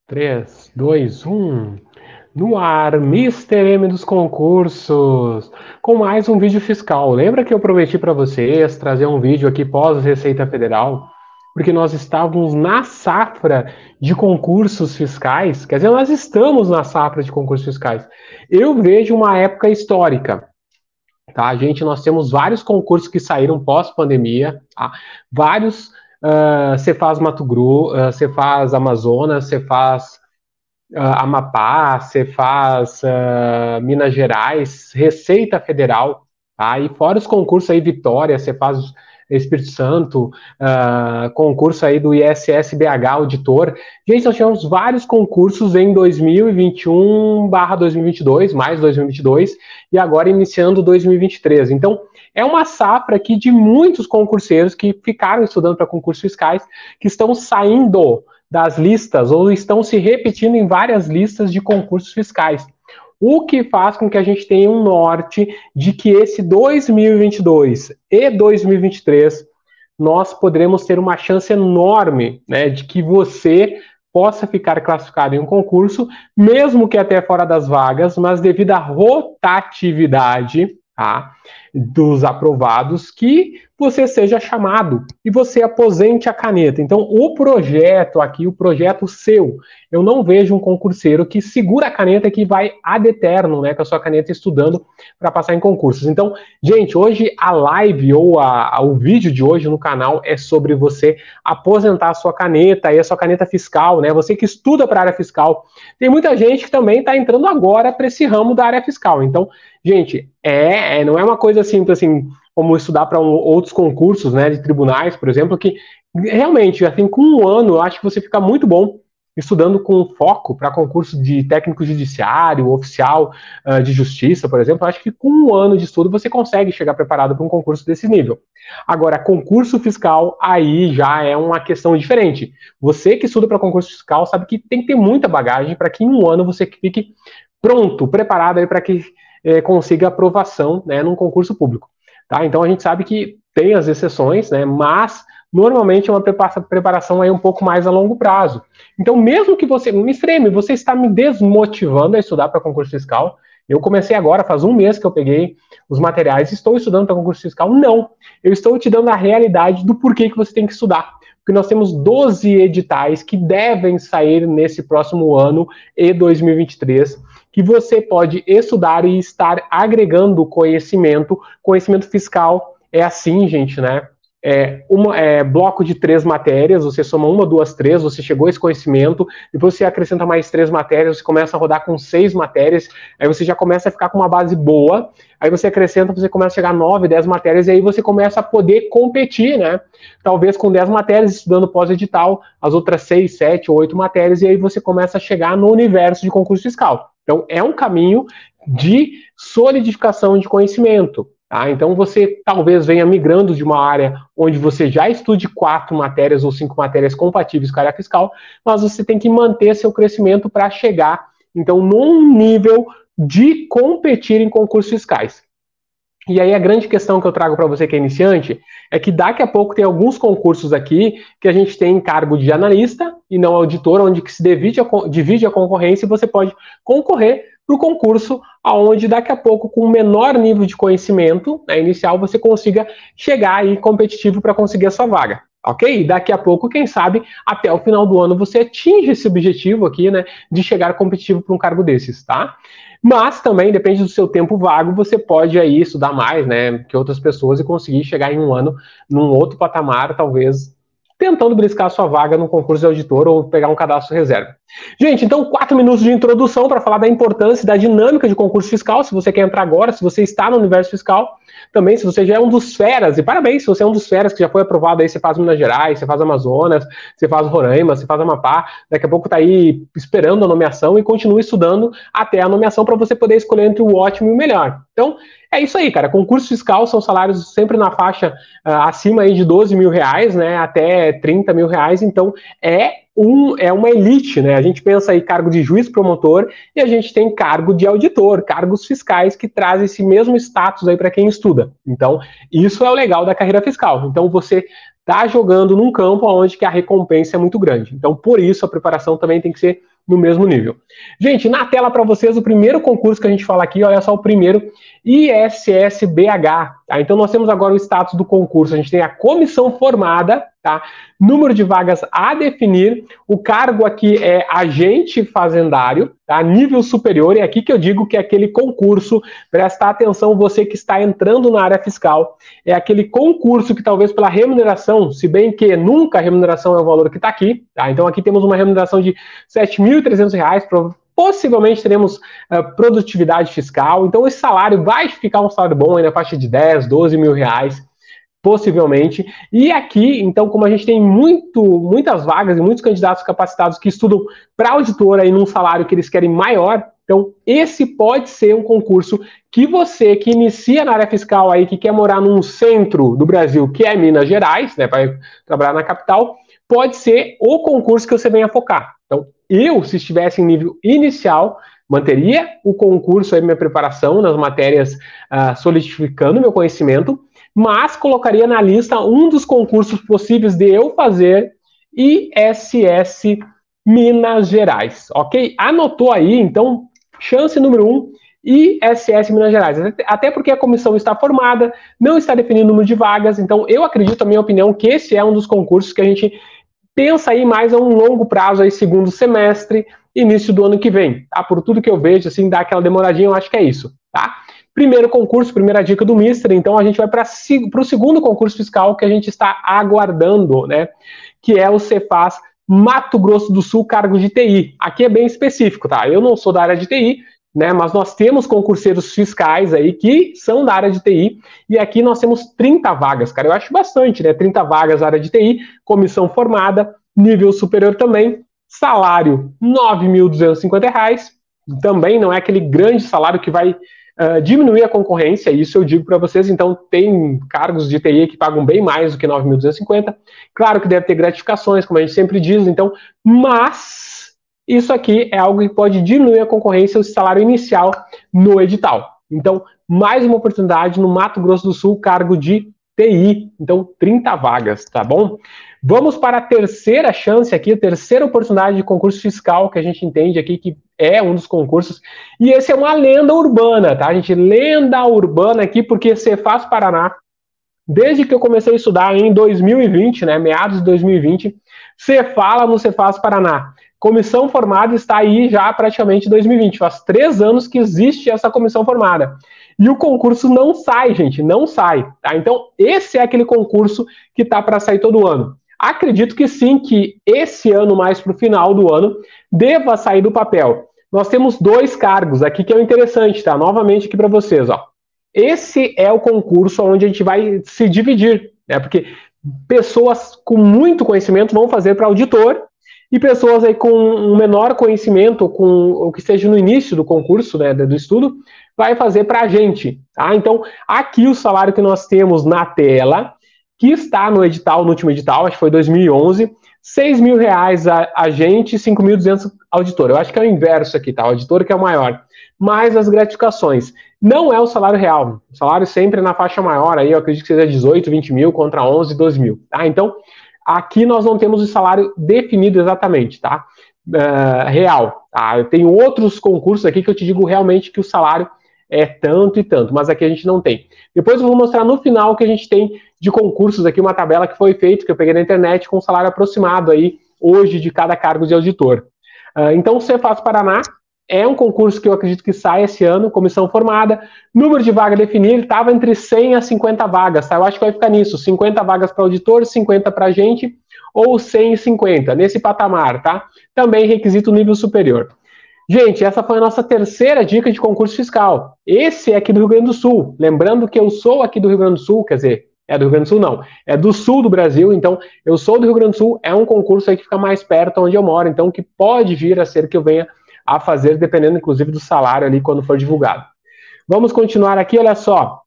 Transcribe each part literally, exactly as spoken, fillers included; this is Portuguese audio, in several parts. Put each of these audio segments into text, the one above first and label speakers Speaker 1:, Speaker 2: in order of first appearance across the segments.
Speaker 1: três, dois, um. No ar, mister M dos concursos, com mais um vídeo fiscal. Lembra que eu prometi para vocês trazer um vídeo aqui pós Receita Federal? Porque nós estávamos na safra de concursos fiscais, quer dizer, nós estamos na safra de concursos fiscais. Eu vejo uma época histórica, tá, gente? Nós temos vários concursos que saíram pós-pandemia, tá? Vários, uh, Cefaz Mato Grosso, uh, Cefaz Amazonas, Cefaz uh, Amapá, Cefaz uh, Minas Gerais, Receita Federal, tá? E fora os concursos aí, Vitória, Cefaz Espírito Santo, uh, concurso aí do I S S B H Auditor. Gente, nós tivemos vários concursos em dois mil e vinte e um barra dois mil e vinte e dois, mais dois mil e vinte e dois, e agora iniciando dois mil e vinte e três. Então, é uma safra aqui de muitos concurseiros que ficaram estudando para concursos fiscais, que estão saindo das listas ou estão se repetindo em várias listas de concursos fiscais. O que faz com que a gente tenha um norte de que esse dois mil e vinte e dois e dois mil e vinte e três nós poderemos ter uma chance enorme, né, de que você possa ficar classificado em um concurso, mesmo que até fora das vagas, mas devido à rotatividade, tá, dos aprovados, que você seja chamado e você aposente a caneta. Então, o projeto aqui, o projeto seu, eu não vejo um concurseiro que segura a caneta e que vai ad eterno, né, com a sua caneta estudando para passar em concursos. Então, gente, hoje a live ou a, a, o vídeo de hoje no canal é sobre você aposentar a sua caneta e a sua caneta fiscal, né, você que estuda para a área fiscal. Tem muita gente que também está entrando agora para esse ramo da área fiscal. Então, gente, é, é, não é uma coisa simples assim, como estudar para um, outros concursos, né, de tribunais, por exemplo, que realmente, assim, com um ano, eu acho que você fica muito bom estudando com foco para concurso de técnico judiciário, oficial uh, de justiça, por exemplo. Eu acho que com um ano de estudo você consegue chegar preparado para um concurso desse nível. Agora, concurso fiscal, aí já é uma questão diferente. Você que estuda para concurso fiscal sabe que tem que ter muita bagagem para que em um ano você fique pronto, preparado para que eh, consiga aprovação, né, num concurso público. Tá? Então a gente sabe que tem as exceções, né, mas normalmente é uma preparação aí um pouco mais a longo prazo. Então, mesmo que você, me frame, você está me desmotivando a estudar para concurso fiscal. Eu comecei agora, faz um mês que eu peguei os materiais, estou estudando para concurso fiscal. Não, eu estou te dando a realidade do porquê que você tem que estudar. Porque nós temos doze editais que devem sair nesse próximo ano, e dois mil e vinte e três, que você pode estudar e estar agregando conhecimento. Conhecimento fiscal é assim, gente, né? É, uma, é, bloco de três matérias, você soma uma, duas, três, você chegou a esse conhecimento, depois você acrescenta mais três matérias, você começa a rodar com seis matérias, aí você já começa a ficar com uma base boa, aí você acrescenta, você começa a chegar a nove, dez matérias, e aí você começa a poder competir, né? Talvez com dez matérias, estudando pós-edital, as outras seis, sete ou oito matérias, e aí você começa a chegar no universo de concurso fiscal. Então, é um caminho de solidificação de conhecimento. Tá? Então você talvez venha migrando de uma área onde você já estude quatro matérias ou cinco matérias compatíveis com a área fiscal, mas você tem que manter seu crescimento para chegar, então, num nível de competir em concursos fiscais. E aí a grande questão que eu trago para você que é iniciante é que daqui a pouco tem alguns concursos aqui que a gente tem cargo de analista e não auditor, onde que se divide a, divide a concorrência e você pode concorrer para o concurso onde daqui a pouco, com menor nível de conhecimento, né, inicial, você consiga chegar aí competitivo para conseguir a sua vaga. Ok? E daqui a pouco, quem sabe, até o final do ano você atinge esse objetivo aqui, né, de chegar competitivo para um cargo desses, tá? Mas também, depende do seu tempo vago, você pode aí estudar mais, né, que outras pessoas e conseguir chegar em um ano num outro patamar, talvez tentando beliscar a sua vaga no concurso de auditor ou pegar um cadastro reserva. Gente, então quatro minutos de introdução para falar da importância e da dinâmica de concurso fiscal. Se você quer entrar agora, se você está no universo fiscal, também se você já é um dos feras, e parabéns se você é um dos feras que já foi aprovado aí, você faz Minas Gerais, você faz Amazonas, você faz Roraima, você faz Amapá, daqui a pouco está aí esperando a nomeação e continua estudando até a nomeação para você poder escolher entre o ótimo e o melhor. Então, é isso aí, cara. Concurso fiscal são salários sempre na faixa uh, acima aí de doze mil reais, né, até trinta mil reais. Então, é, um, é uma elite, né? A gente pensa aí cargo de juiz promotor e a gente tem cargo de auditor, cargos fiscais que trazem esse mesmo status aí para quem estuda. Então, isso é o legal da carreira fiscal. Então, você está jogando num campo onde que a recompensa é muito grande. Então, por isso, a preparação também tem que ser no mesmo nível. Gente, na tela para vocês o primeiro concurso que a gente fala aqui, olha só o primeiro, I S S B H, tá? Então nós temos agora o status do concurso, a gente tem a comissão formada, tá? Número de vagas a definir, o cargo aqui é agente fazendário, tá? Nível superior, e é aqui que eu digo que é aquele concurso, presta atenção você que está entrando na área fiscal, é aquele concurso que talvez pela remuneração, se bem que nunca a remuneração é o valor que está aqui, tá? Então aqui temos uma remuneração de sete mil e trezentos reais, possivelmente teremos uh, produtividade fiscal, então esse salário vai ficar um salário bom aí na faixa de dez, doze mil reais, possivelmente. E aqui, então, como a gente tem muito, muitas vagas e muitos candidatos capacitados que estudam para auditor aí num salário que eles querem maior, então esse pode ser um concurso que você que inicia na área fiscal aí, que quer morar num centro do Brasil, que é Minas Gerais, né, para trabalhar na capital, pode ser o concurso que você venha focar. Então, eu, se estivesse em nível inicial, manteria o concurso aí, minha preparação nas matérias, uh, solidificando meu conhecimento, mas colocaria na lista um dos concursos possíveis de eu fazer, I S S Minas Gerais, ok? Anotou aí, então, chance número um, I S S Minas Gerais. Até porque a comissão está formada, não está definindo o número de vagas, então eu acredito, a minha opinião, que esse é um dos concursos que a gente pensa aí mais a um longo prazo, aí segundo semestre, início do ano que vem, tá? Por tudo que eu vejo, assim, dá aquela demoradinha, eu acho que é isso, tá? Primeiro concurso, primeira dica do Mister, então a gente vai para o segundo concurso fiscal que a gente está aguardando, né? Que é o Cefaz Mato Grosso do Sul, cargo de T I. Aqui é bem específico, tá? Eu não sou da área de T I, né? Mas nós temos concurseiros fiscais aí que são da área de T I, e aqui nós temos trinta vagas, cara. Eu acho bastante, né? trinta vagas na área de T I, comissão formada, nível superior também, salário nove mil duzentos e cinquenta reais, também não é aquele grande salário que vai Uh, diminuir a concorrência, isso eu digo para vocês, então tem cargos de T I que pagam bem mais do que nove mil duzentos e cinquenta, claro que deve ter gratificações, como a gente sempre diz, então, mas isso aqui é algo que pode diminuir a concorrência, o salário inicial no edital. Então, mais uma oportunidade no Mato Grosso do Sul, cargo de T I, então trinta vagas, tá bom? Vamos para a terceira chance aqui, a terceira oportunidade de concurso fiscal que a gente entende aqui que é um dos concursos, e esse é uma lenda urbana, tá, gente? Lenda urbana aqui, porque Cefaz Paraná, desde que eu comecei a estudar em dois mil e vinte, né, meados de dois mil e vinte, você fala no Cefaz Paraná. Comissão formada está aí já praticamente dois mil e vinte, faz três anos que existe essa comissão formada. E o concurso não sai, gente, não sai, tá? Então, esse é aquele concurso que tá para sair todo ano. Acredito que sim, que esse ano, mais para o final do ano, deva sair do papel. Nós temos dois cargos aqui que é o interessante, tá? Novamente aqui para vocês, ó. Esse é o concurso onde a gente vai se dividir, né? Porque pessoas com muito conhecimento vão fazer para auditor e pessoas aí com um menor conhecimento, com o que esteja no início do concurso, né, do estudo, vai fazer para agente, tá? Então, aqui o salário que nós temos na tela, que está no edital, no último edital, acho que foi dois mil e onze, seis mil reais a agente e cinco mil e duzentos auditor. Eu acho que é o inverso aqui, tá? O auditor que é o maior. Mais as gratificações. Não é o salário real. O salário sempre é na faixa maior, aí eu acredito que seja dezoito, vinte mil contra onze, doze mil, tá? Então, aqui nós não temos o salário definido exatamente, tá? Uh, real, tá? Eu tenho outros concursos aqui que eu te digo realmente que o salário é tanto e tanto, mas aqui a gente não tem. Depois eu vou mostrar no final o que a gente tem de concursos aqui, uma tabela que foi feita, que eu peguei na internet, com o salário aproximado aí, hoje, de cada cargo de auditor. Uh, então, o Cefaz Paraná é um concurso que eu acredito que sai esse ano, comissão formada, número de vaga definido, estava entre cem a cinquenta vagas, tá? Eu acho que vai ficar nisso, cinquenta vagas para auditor, cinquenta para agente, ou cem e cinquenta, nesse patamar, tá? Também requisito nível superior. Gente, essa foi a nossa terceira dica de concurso fiscal. Esse é aqui do Rio Grande do Sul. Lembrando que eu sou aqui do Rio Grande do Sul, quer dizer, é do Rio Grande do Sul não, é do sul do Brasil, então eu sou do Rio Grande do Sul, é um concurso aí que fica mais perto onde eu moro, então que pode vir a ser que eu venha a fazer, dependendo inclusive do salário ali quando for divulgado. Vamos continuar aqui, olha só.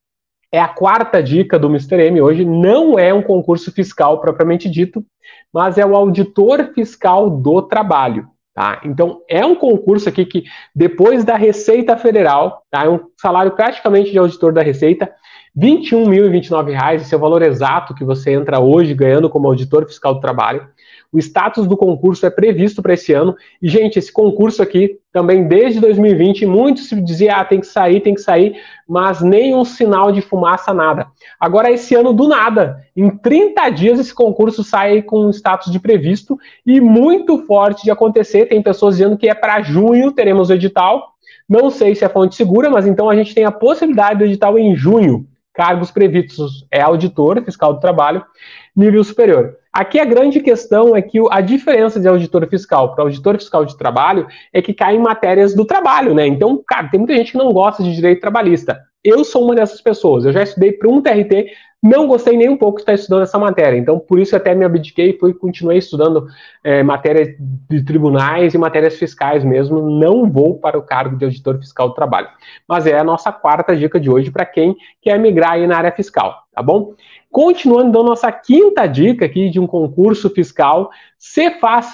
Speaker 1: É a quarta dica do mister M hoje, não é um concurso fiscal propriamente dito, mas é o auditor fiscal do trabalho. Tá? Então, é um concurso aqui que, depois da Receita Federal, tá? É um salário praticamente de auditor da Receita, vinte e um mil e vinte e nove reais, esse é o valor exato que você entra hoje ganhando como auditor fiscal do trabalho. O status do concurso é previsto para esse ano. E, gente, esse concurso aqui, também desde dois mil e vinte, muito se dizia, ah, tem que sair, tem que sair, mas nenhum sinal de fumaça, nada. Agora, esse ano, do nada, em trinta dias, esse concurso sai com status de previsto e muito forte de acontecer. Tem pessoas dizendo que é para junho, teremos o edital. Não sei se é fonte segura, mas então a gente tem a possibilidade do edital em junho. Cargos previstos é auditor, fiscal do trabalho, nível superior. Aqui a grande questão é que a diferença de auditor fiscal para auditor fiscal de trabalho é que cai em matérias do trabalho, né? Então, cara, tem muita gente que não gosta de direito trabalhista. Eu sou uma dessas pessoas. Eu já estudei para um T R T, não gostei nem um pouco de estar estudando essa matéria. Então, por isso até me abdiquei e continuei estudando é, matérias de tribunais e matérias fiscais mesmo. Não vou para o cargo de auditor fiscal do trabalho. Mas é a nossa quarta dica de hoje para quem quer migrar aí na área fiscal, tá bom? Continuando, então, nossa quinta dica aqui de um concurso fiscal, Cefaz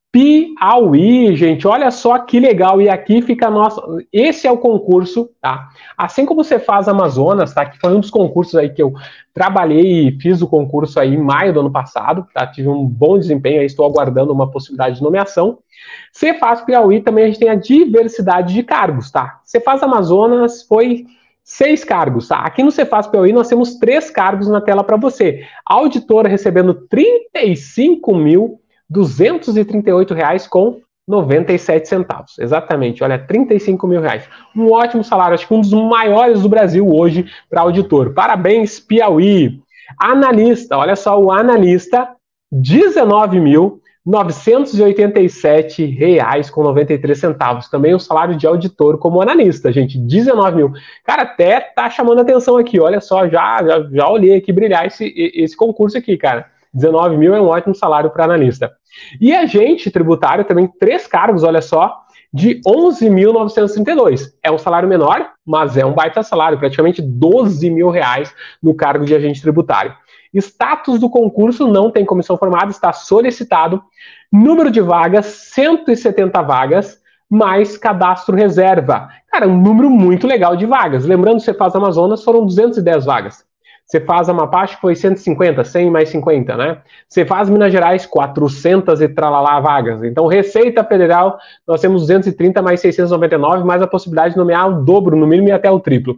Speaker 1: Piauí, gente, olha só que legal, e aqui fica a nossa, esse é o concurso, tá? Assim como você faz Amazonas, tá? Que foi um dos concursos aí que eu trabalhei e fiz o concurso aí em maio do ano passado, tá? Tive um bom desempenho, aí estou aguardando uma possibilidade de nomeação. Cefaz Piauí também a gente tem a diversidade de cargos, tá? Cefaz Amazonas foi seis cargos, tá? Aqui no Cefaz Piauí nós temos três cargos na tela para você. Auditor recebendo trinta e cinco mil duzentos e trinta e oito reais com noventa e sete centavos. Exatamente, olha, trinta e cinco mil reais. Um ótimo salário, acho que um dos maiores do Brasil hoje para auditor. Parabéns, Piauí. Analista, olha só, o analista, dezenove mil novecentos e oitenta e sete reais com noventa e três centavos. Também o salário de auditor como analista, gente, dezenove mil. Cara, até tá chamando atenção aqui, olha só, já, já, já olhei aqui brilhar esse, esse concurso aqui, cara. dezenove mil é um ótimo salário para analista. E agente tributário também, três cargos, olha só, de onze mil novecentos e trinta e dois. É um salário menor, mas é um baita salário, praticamente doze mil reais no cargo de agente tributário. Status do concurso, não tem comissão formada, está solicitado. Número de vagas, cento e setenta vagas, mais cadastro reserva. Cara, um número muito legal de vagas. Lembrando, você faz Amazonas, foram duzentas e dez vagas. Você faz Amapá, acho que foi cento e cinquenta, cem mais cinquenta, né? Você faz Minas Gerais, quatrocentas e tralalá vagas. Então, Receita Federal, nós temos duzentos e trinta mais seiscentos e noventa e nove, mais a possibilidade de nomear o dobro, no mínimo, e até o triplo.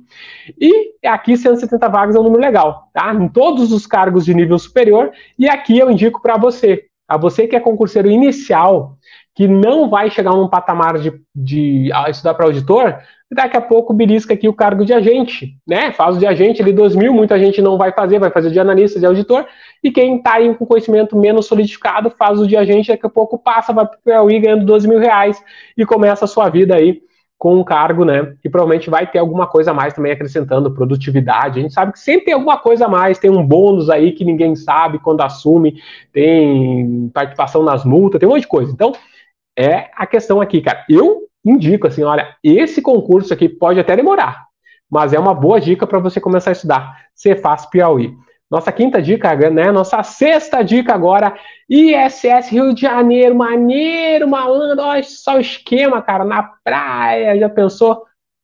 Speaker 1: E aqui, cento e setenta vagas é um número legal, tá? Em todos os cargos de nível superior. E aqui eu indico para você, a você que é concurseiro inicial, que não vai chegar num patamar de, de estudar para auditor, daqui a pouco belisca aqui o cargo de agente, né? Faz o de agente ali dois mil, muita gente não vai fazer, vai fazer de analista, de auditor, e quem está aí com conhecimento menos solidificado faz o de agente, daqui a pouco passa, vai para o Piauí ganhando doze mil reais e começa a sua vida aí com um cargo, né? Que provavelmente vai ter alguma coisa a mais também acrescentando produtividade. A gente sabe que sempre tem alguma coisa a mais, tem um bônus aí que ninguém sabe quando assume, tem participação nas multas, tem um monte de coisa. Então, é a questão aqui, cara. Eu indico assim, olha, esse concurso aqui pode até demorar, mas é uma boa dica para você começar a estudar. Cefaz Piauí. Nossa quinta dica, né? Nossa sexta dica agora, I S S Rio de Janeiro, maneiro, malandro, olha só o esquema, cara, na praia, já pensou?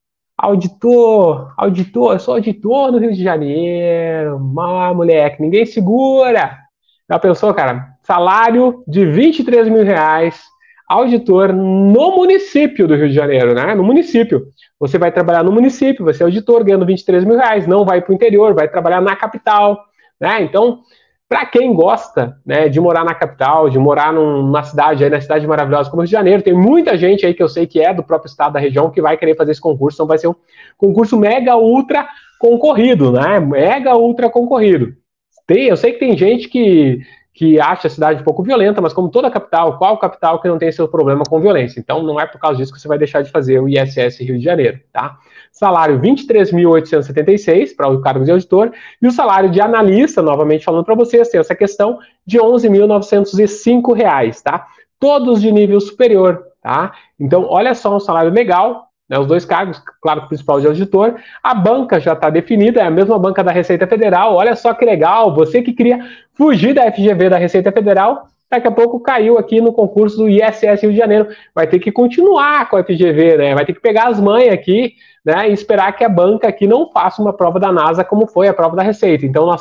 Speaker 1: Auditor, auditor, eu sou auditor no Rio de Janeiro, ah, moleque, ninguém segura. Já pensou, cara? Salário de vinte e três mil reais, auditor no município do Rio de Janeiro, né? No município. Você vai trabalhar no município, vai ser auditor, ganhando vinte e três mil reais, não vai para o interior, vai trabalhar na capital, né? Então, para quem gosta, né, de morar na capital, de morar numa cidade, aí na cidade maravilhosa como o Rio de Janeiro, tem muita gente aí que eu sei que é do próprio estado da região que vai querer fazer esse concurso, então vai ser um concurso mega ultra concorrido, né? Mega ultra concorrido. Tem, eu sei que tem gente que que acha a cidade um pouco violenta, mas como toda capital, qual capital que não tem seu problema com violência? Então, não é por causa disso que você vai deixar de fazer o I S S Rio de Janeiro, tá? Salário vinte e três mil oitocentos e setenta e seis para o cargo de auditor, e o salário de analista, novamente falando para vocês, tem essa questão de onze mil novecentos e cinco reais, tá? Todos de nível superior, tá? Então, olha só, um salário legal, né, os dois cargos, claro que o principal de auditor, a banca já está definida, é a mesma banca da Receita Federal, olha só que legal, você que queria fugir da F G V da Receita Federal, daqui a pouco caiu aqui no concurso do I S S Rio de Janeiro, vai ter que continuar com a F G V, né, vai ter que pegar as manhas aqui, né, e esperar que a banca aqui não faça uma prova da NASA como foi a prova da Receita. Então, nossa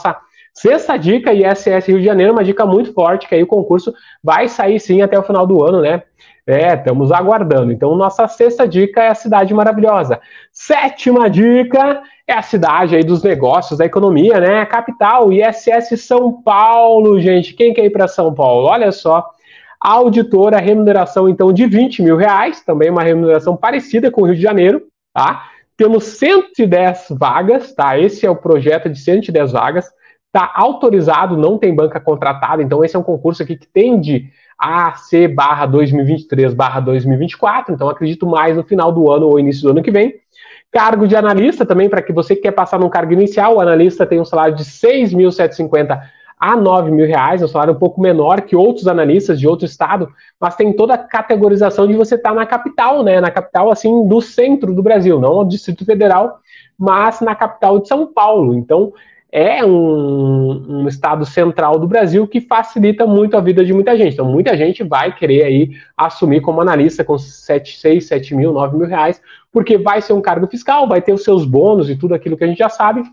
Speaker 1: Sexta dica, I S S Rio de Janeiro, uma dica muito forte, que aí o concurso vai sair sim até o final do ano, né? É, estamos aguardando. Então, nossa sexta dica é a cidade maravilhosa. Sétima dica é a cidade aí dos negócios, da economia, né? A capital, I S S São Paulo, gente. Quem quer ir para São Paulo? Olha só. A auditora, remuneração, então, de vinte mil reais, também uma remuneração parecida com o Rio de Janeiro, tá? Temos cento e dez vagas, tá? Esse é o projeto de cento e dez vagas. Tá autorizado, não tem banca contratada, então esse é um concurso aqui que tende a ser barra dois mil e vinte e três, barra dois mil e vinte e quatro, então acredito mais no final do ano ou início do ano que vem. Cargo de analista também, para que você que quer passar num cargo inicial, o analista tem um salário de seis mil setecentos e cinquenta a nove mil reais, um salário um pouco menor que outros analistas de outro estado, mas tem toda a categorização de você estar na capital, né? Na capital, assim, do centro do Brasil, não no Distrito Federal, mas na capital de São Paulo. Então, é um, um estado central do Brasil que facilita muito a vida de muita gente. Então, muita gente vai querer aí assumir como analista com sete, seis, sete mil, nove mil reais, porque vai ser um cargo fiscal, vai ter os seus bônus e tudo aquilo que a gente já sabe,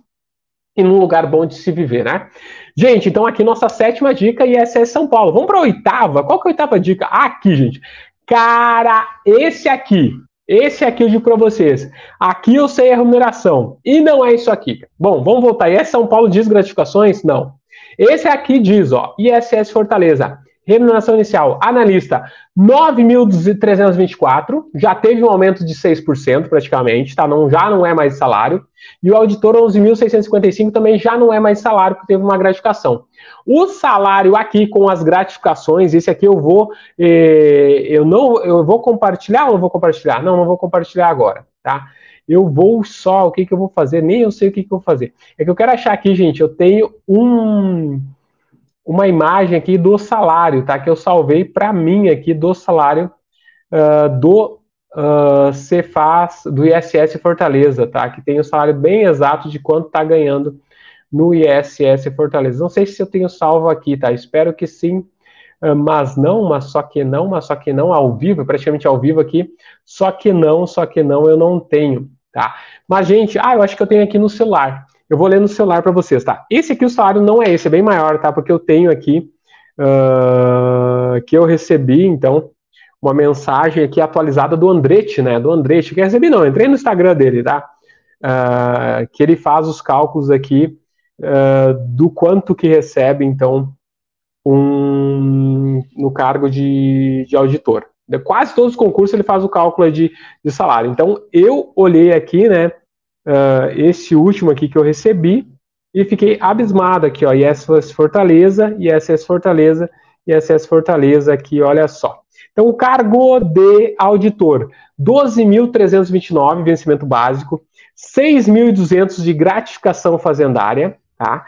Speaker 1: e num lugar bom de se viver, né? Gente, então aqui nossa sétima dica, I S S São Paulo. Vamos para a oitava? Qual que é a oitava dica? Aqui, gente. Cara, esse aqui. Esse aqui eu digo para vocês. Aqui eu sei a remuneração. E não é isso aqui. Bom, vamos voltar. I S S São Paulo diz gratificações? Não. Esse aqui diz, ó, I S S Fortaleza. Remuneração inicial, analista, nove mil trezentos e vinte e quatro, já teve um aumento de seis por cento praticamente, tá? Não, já não é mais salário. E o auditor, onze mil seiscentos e cinquenta e cinco, também já não é mais salário, porque teve uma gratificação. O salário aqui com as gratificações, esse aqui eu vou, eh, eu não, eu vou compartilhar ou não vou compartilhar? Não, não vou compartilhar agora, tá? Eu vou só, o que que eu vou fazer? Nem eu sei o que que eu vou fazer. É que eu quero achar aqui, gente, eu tenho um... uma imagem aqui do salário, tá? Que eu salvei para mim aqui do salário uh, do uh, Cefaz, do I S S Fortaleza, tá? Que tem o salário bem exato de quanto tá ganhando no I S S Fortaleza. Não sei se eu tenho salvo aqui, tá? Espero que sim, uh, mas não, mas só que não, mas só que não, ao vivo, praticamente ao vivo aqui, só que não, só que não, eu não tenho, tá? Mas, gente, ah, eu acho que eu tenho aqui no celular. Eu vou ler no celular para vocês, tá? Esse aqui, o salário não é esse, é bem maior, tá? Porque eu tenho aqui, uh, que eu recebi, então, uma mensagem aqui atualizada do Andretti, né? Do Andretti, que eu recebi não, eu entrei no Instagram dele, tá? Uh, que ele faz os cálculos aqui uh, do quanto que recebe, então, um, no cargo de, de auditor. De quase todos os concursos ele faz o cálculo de, de salário. Então, eu olhei aqui, né? Uh, esse último aqui que eu recebi e fiquei abismado aqui, ó, I S S Fortaleza, I S S Fortaleza, I S S Fortaleza aqui, olha só. Então, o cargo de auditor, doze mil trezentos e vinte e nove, vencimento básico, seis mil e duzentos de gratificação fazendária, tá?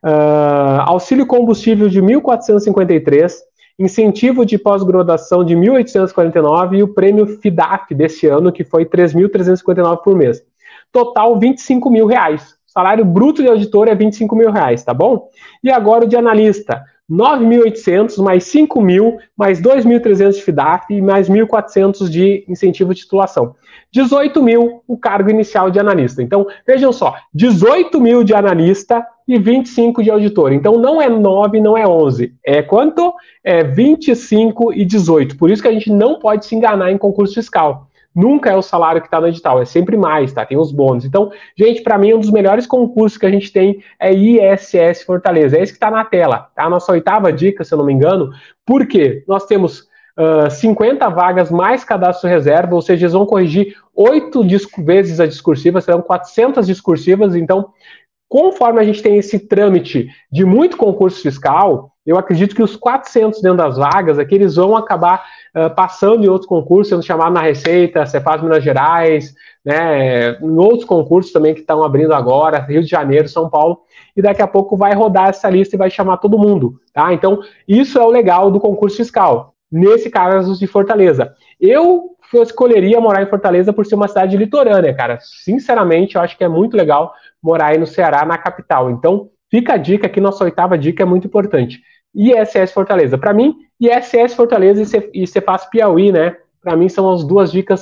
Speaker 1: Uh, auxílio combustível de mil quatrocentos e cinquenta e três, incentivo de pós-graduação de mil oitocentos e quarenta e nove e o prêmio FIDAF desse ano, que foi três mil trezentos e cinquenta e nove por mês. Total, vinte e cinco mil reais. Salário bruto de auditor é vinte e cinco mil reais, tá bom? E agora o de analista, nove mil e oitocentos, mais cinco mil, mais dois mil e trezentos de FIDAF e mais mil e quatrocentos de incentivo de titulação. dezoito mil o cargo inicial de analista. Então, vejam só, dezoito mil de analista e vinte e cinco de auditor. Então, não é nove, não é onze. É quanto? É vinte e cinco e dezoito. Por isso que a gente não pode se enganar em concurso fiscal. Nunca é o salário que está no edital, é sempre mais, tá? Tem os bônus. Então, gente, para mim, um dos melhores concursos que a gente tem é I S S Fortaleza. É esse que está na tela, tá? A nossa oitava dica, se eu não me engano. Por quê? Nós temos uh, cinquenta vagas mais cadastro reserva, ou seja, eles vão corrigir oito vezes a discursiva, serão quatrocentas discursivas. Então, conforme a gente tem esse trâmite de muito concurso fiscal, eu acredito que os quatrocentos dentro das vagas aqui, eles vão acabar uh, passando em outros concursos, sendo chamado na Receita, Cefaz Minas Gerais, né, em outros concursos também que estão abrindo agora, Rio de Janeiro, São Paulo, e daqui a pouco vai rodar essa lista e vai chamar todo mundo, tá? Então, isso é o legal do concurso fiscal, nesse caso de Fortaleza. Eu, eu escolheria morar em Fortaleza por ser uma cidade litorânea, cara. Sinceramente, eu acho que é muito legal morar aí no Ceará, na capital. Então, fica a dica aqui, nossa oitava dica é muito importante. I S S Fortaleza. Para mim, I S S Fortaleza e Cefaz Piauí, né? Para mim são as duas dicas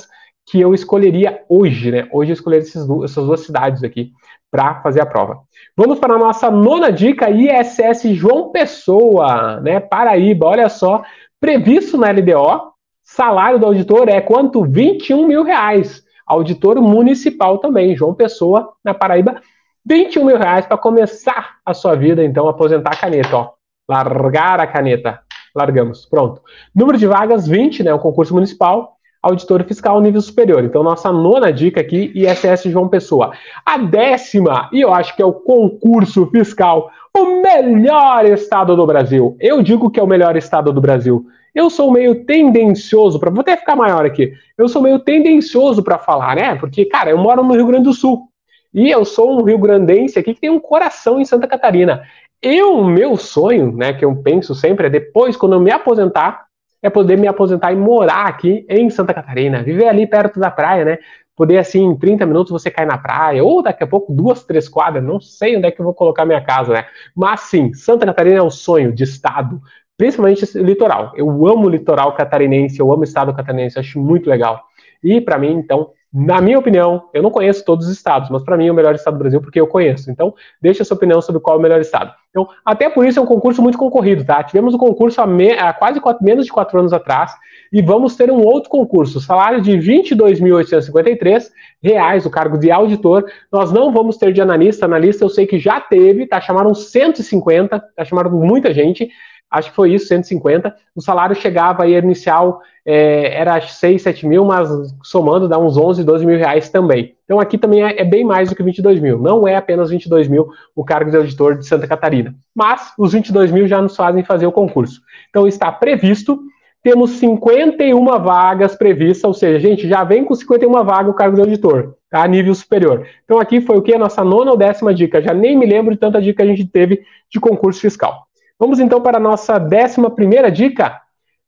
Speaker 1: que eu escolheria hoje, né? Hoje eu escolheria essas duas, essas duas cidades aqui para fazer a prova. Vamos para a nossa nona dica, I S S João Pessoa, né? Paraíba, olha só, previsto na L D O, salário do auditor é quanto? vinte e um mil reais. Auditor municipal também, João Pessoa, na Paraíba, vinte e um mil reais para começar a sua vida, então, aposentar a caneta, ó. Largar a caneta. Largamos, pronto. Número de vagas, vinte, né? O concurso municipal. Auditor fiscal nível superior. Então, nossa nona dica aqui, I S S João Pessoa. A décima, e eu acho que é o concurso fiscal, o melhor estado do Brasil. Eu digo que é o melhor estado do Brasil. Eu sou meio tendencioso, para vou até ficar maior aqui, eu sou meio tendencioso para falar, né? Porque, cara, eu moro no Rio Grande do Sul. E eu sou um rio-grandense aqui que tem um coração em Santa Catarina. Eu, meu sonho, né, que eu penso sempre, é depois, quando eu me aposentar, é poder me aposentar e morar aqui em Santa Catarina, viver ali perto da praia, né? Poder, assim, em trinta minutos você cair na praia, ou daqui a pouco duas, três quadras, não sei onde é que eu vou colocar minha casa, né? Mas sim, Santa Catarina é um sonho de estado, principalmente litoral. Eu amo o litoral catarinense, eu amo o estado catarinense, acho muito legal. E para mim, então, na minha opinião, eu não conheço todos os estados, mas para mim é o melhor estado do Brasil porque eu conheço. Então, deixa a sua opinião sobre qual é o melhor estado. Então, até por isso é um concurso muito concorrido, tá? Tivemos o um concurso há, me... há quase quatro, menos de quatro anos atrás e vamos ter um outro concurso, salário de vinte e dois mil oitocentos e cinquenta e três reais, o cargo de auditor. Nós não vamos ter de analista, analista eu sei que já teve, tá? Chamaram cento e cinquenta, tá? Chamaram muita gente. Acho que foi isso, cento e cinquenta. O salário chegava aí, inicial, é, era seis, sete mil, mas somando dá uns onze, doze mil reais também. Então aqui também é, é bem mais do que vinte e dois mil. Não é apenas vinte e dois mil o cargo de auditor de Santa Catarina. Mas os vinte e dois mil já nos fazem fazer o concurso. Então está previsto, temos cinquenta e uma vagas previstas, ou seja, gente, já vem com cinquenta e uma vagas o cargo de auditor, tá? A nível superior. Então aqui foi o que? A nossa nona ou décima dica. Já nem me lembro de tanta dica que a gente teve de concurso fiscal. Vamos então para a nossa décima primeira dica.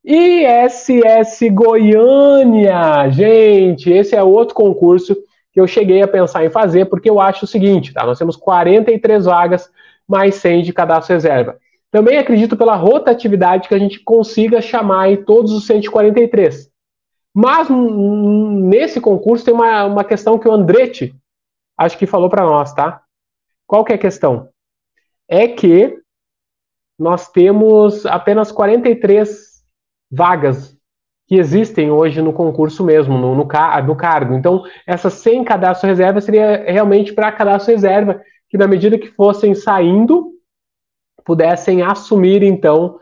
Speaker 1: I S S Goiânia. Gente, esse é outro concurso que eu cheguei a pensar em fazer, porque eu acho o seguinte, tá? Nós temos quarenta e três vagas, mais cem de cadastro reserva. Também acredito pela rotatividade que a gente consiga chamar aí todos os cento e quarenta e três. Mas nesse concurso tem uma, uma questão que o Andretti, acho que falou para nós, tá? Qual que é a questão? É que nós temos apenas quarenta e três vagas que existem hoje no concurso mesmo, no, no, no cargo. Então, essas cem cadastro reserva seria realmente para cadastro reserva, que na medida que fossem saindo, pudessem assumir, então,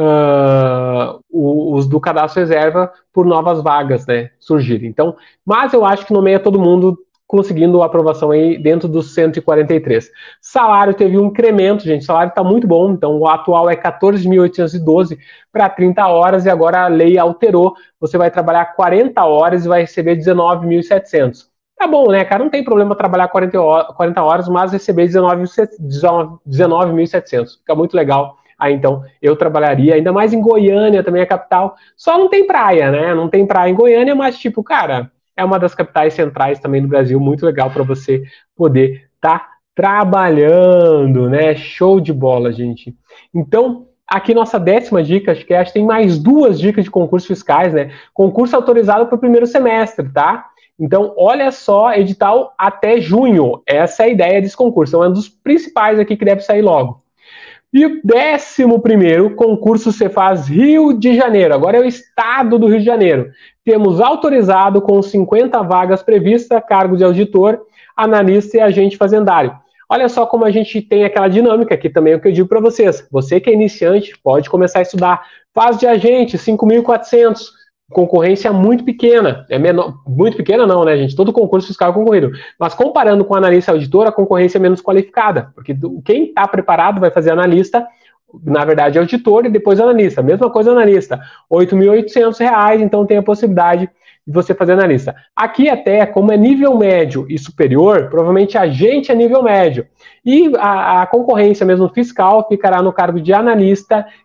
Speaker 1: uh, os do cadastro reserva por novas vagas, né, surgirem. Então, mas eu acho que nomeia todo mundo conseguindo a aprovação aí dentro dos cento e quarenta e três. Salário teve um incremento, gente, o salário está muito bom, então o atual é quatorze mil oitocentos e doze para trinta horas e agora a lei alterou, você vai trabalhar quarenta horas e vai receber dezenove mil e setecentos. Tá bom, né, cara, não tem problema trabalhar quarenta horas, mas receber dezenove mil e setecentos, fica muito legal. Aí então eu trabalharia, ainda mais em Goiânia, também a capital, só não tem praia, né, não tem praia em Goiânia, mas tipo, cara, é uma das capitais centrais também do Brasil, muito legal para você poder estar tá trabalhando, né? Show de bola, gente. Então, aqui nossa décima dica, acho que, acho que tem mais duas dicas de concursos fiscais, né? Concurso autorizado para o primeiro semestre, tá? Então, olha só, edital até junho. Essa é a ideia desse concurso. Então, é um dos principais aqui que deve sair logo. E o décimo primeiro concurso Cefaz Rio de Janeiro. Agora é o estado do Rio de Janeiro. Temos autorizado com cinquenta vagas previstas, cargo de auditor, analista e agente fazendário. Olha só como a gente tem aquela dinâmica aqui também, é o que eu digo para vocês. Você que é iniciante, pode começar a estudar. Faz de agente, cinco mil e quatrocentos. Concorrência muito pequena. É menor, muito pequena não, né, gente? Todo concurso fiscal é concorrido. Mas comparando com analista e auditor, a concorrência é menos qualificada. Porque quem está preparado vai fazer analista, na verdade, auditor e depois analista. Mesma coisa analista. oito mil e oitocentos reais, então tem a possibilidade de você fazer analista. Aqui até, como é nível médio e superior, provavelmente agente é nível médio. E a, a concorrência mesmo fiscal ficará no cargo de analista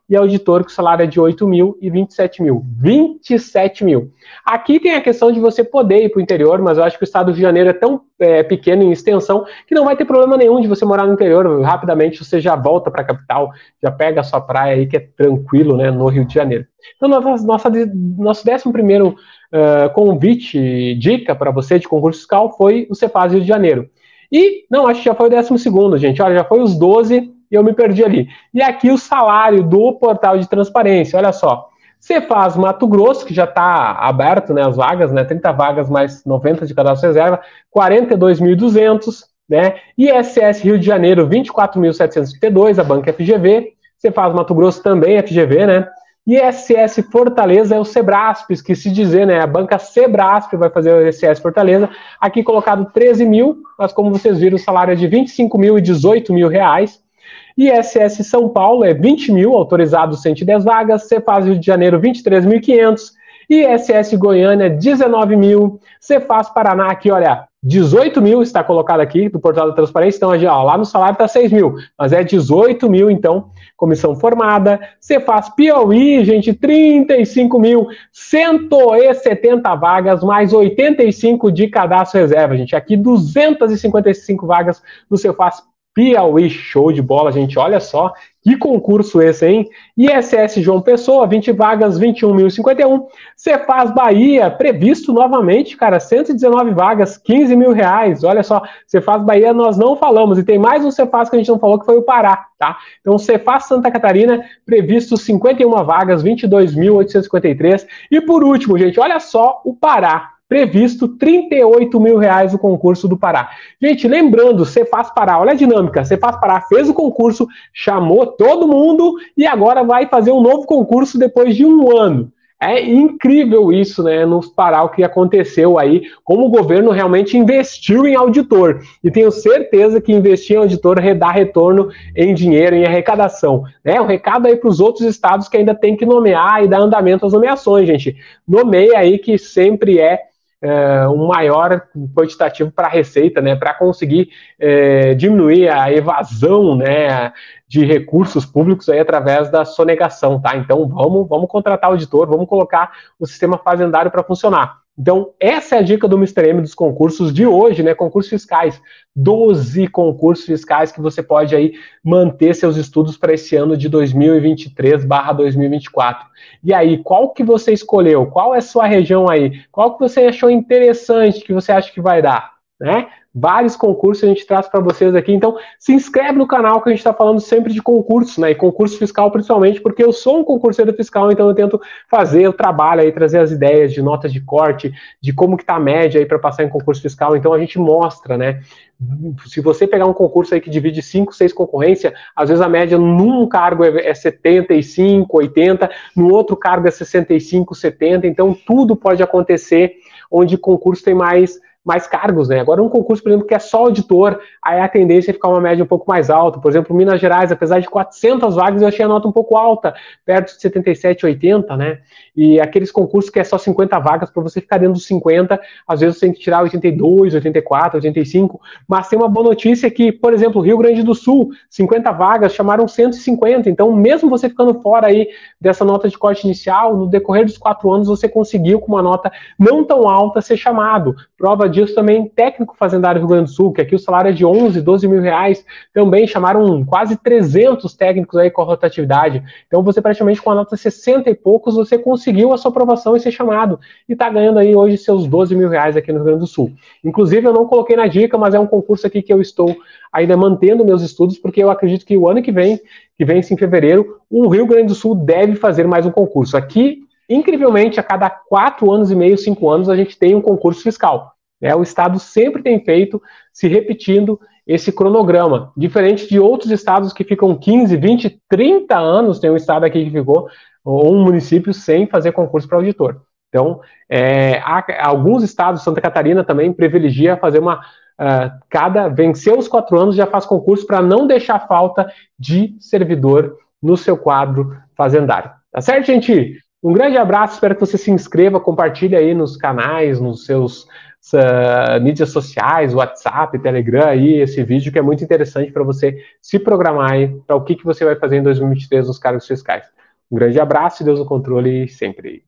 Speaker 1: e auditor que o salário é de oito mil e vinte e sete mil. vinte e sete mil. Aqui tem a questão de você poder ir para o interior, mas eu acho que o estado do Rio de Janeiro é tão é, pequeno em extensão que não vai ter problema nenhum de você morar no interior. Rapidamente você já volta para a capital, já pega a sua praia aí, que é tranquilo, né, no Rio de Janeiro. Então, nossa, nossa, nosso décimo primeiro uh, convite, dica para você de concurso fiscal foi o Cefaz Rio de Janeiro. E, não, acho que já foi o décimo segundo, gente. Olha, já foi os doze e eu me perdi ali. E aqui o salário do portal de transparência, olha só. Cefaz Mato Grosso, que já está aberto, né, as vagas, né, trinta vagas mais noventa de cadastro reserva, quarenta e dois mil e duzentos, né, I S S Rio de Janeiro, vinte e quatro mil setecentos e trinta e dois, a banca F G V, Cefaz Mato Grosso também F G V, né, I S S Fortaleza é o Sebraspes, que se dizer, né, a banca Sebrasp vai fazer o I S S Fortaleza, aqui colocado treze mil, mas como vocês viram, o salário é de vinte e cinco mil e dezoito mil reais. I S S São Paulo é vinte mil, autorizado cento e dez vagas, Cefaz Rio de Janeiro vinte e três mil e quinhentos, I S S Goiânia dezenove mil, Cefaz Paraná aqui, olha, dezoito mil está colocado aqui do portal da transparência, então ó, lá no salário está seis mil, mas é dezoito mil então, comissão formada, Cefaz Piauí, gente, trinta e cinco mil, cento e setenta vagas, mais oitenta e cinco de cadastro reserva, gente, aqui duzentas e cinquenta e cinco vagas no Cefaz Piauí, show de bola, gente, olha só, que concurso esse, hein? I S S João Pessoa, vinte vagas, vinte e um mil e cinquenta e um, Cefaz Bahia, previsto novamente, cara, cento e dezenove vagas, quinze mil reais, olha só, Cefaz Bahia nós não falamos, e tem mais um Cefaz que a gente não falou, que foi o Pará, tá? Então, Cefaz Santa Catarina, previsto cinquenta e uma vagas, vinte e dois mil oitocentos e cinquenta e três, e por último, gente, olha só o Pará, previsto trinta e oito mil reais o concurso do Pará. Gente, lembrando, Cefaz Pará, olha a dinâmica, Cefaz Pará fez o concurso, chamou todo mundo e agora vai fazer um novo concurso depois de um ano. É incrível isso, né, no Pará, o que aconteceu aí, como o governo realmente investiu em auditor. E tenho certeza que investir em auditor dá retorno em dinheiro, em arrecadação. Né? Um recado aí para os outros estados que ainda tem que nomear e dar andamento às nomeações, gente. Nomeia aí que sempre é É, um maior quantitativo para a receita, né, para conseguir é, diminuir a evasão, né, de recursos públicos aí através da sonegação, tá? Então vamos, vamos contratar auditor, vamos colocar o sistema fazendário para funcionar. Então, essa é a dica do mister M dos concursos de hoje, né? Concursos fiscais. doze concursos fiscais que você pode aí manter seus estudos para esse ano de dois mil e vinte e três barra dois mil e vinte e quatro. E aí, qual que você escolheu? Qual é a sua região aí? Qual que você achou interessante, que você acha que vai dar? Né? Vários concursos a gente traz para vocês aqui, então se inscreve no canal que a gente está falando sempre de concursos, né, e concurso fiscal principalmente, porque eu sou um concurseiro fiscal, então eu tento fazer o trabalho aí, trazer as ideias de notas de corte, de como que está a média aí para passar em concurso fiscal, então a gente mostra, né, se você pegar um concurso aí que divide cinco, seis concorrência, às vezes a média num cargo é setenta e cinco, oitenta, no outro cargo é sessenta e cinco, setenta, então tudo pode acontecer onde concurso tem mais mais cargos, né? Agora um concurso, por exemplo, que é só auditor, aí a tendência é ficar uma média um pouco mais alta. Por exemplo, Minas Gerais, apesar de quatrocentas vagas, eu achei a nota um pouco alta, perto de setenta e sete, oitenta, né? E aqueles concursos que é só cinquenta vagas, para você ficar dentro dos cinquenta, às vezes você tem que tirar oitenta e dois, oitenta e quatro, oitenta e cinco, mas tem uma boa notícia que, por exemplo, Rio Grande do Sul, cinquenta vagas, chamaram cento e cinquenta, então mesmo você ficando fora aí dessa nota de corte inicial, no decorrer dos quatro anos você conseguiu com uma nota não tão alta ser chamado. Prova disso também técnico fazendário do Rio Grande do Sul, que aqui o salário é de onze, doze mil reais, também chamaram quase trezentos técnicos aí com a rotatividade, então você praticamente com a nota sessenta e poucos, você conseguiu a sua aprovação e ser chamado, e está ganhando aí hoje seus doze mil reais aqui no Rio Grande do Sul. Inclusive eu não coloquei na dica, mas é um concurso aqui que eu estou ainda mantendo meus estudos, porque eu acredito que o ano que vem, que vem em fevereiro, o Rio Grande do Sul deve fazer mais um concurso. Aqui, incrivelmente, a cada quatro anos e meio, cinco anos, a gente tem um concurso fiscal. É, o Estado sempre tem feito, se repetindo, esse cronograma. Diferente de outros estados que ficam quinze, vinte, trinta anos, tem um estado aqui que ficou, ou um município, sem fazer concurso para auditor. Então, é, há, alguns estados, Santa Catarina também, privilegia fazer uma... Uh, cada, venceu os quatro anos, já faz concurso para não deixar falta de servidor no seu quadro fazendário. Tá certo, gente? Um grande abraço, espero que você se inscreva, compartilhe aí nos canais, nos seus uh, mídias sociais, WhatsApp, Telegram, aí, esse vídeo que é muito interessante para você se programar aí para o que, que você vai fazer em dois mil e vinte e três nos cargos fiscais. Um grande abraço e Deus no controle sempre.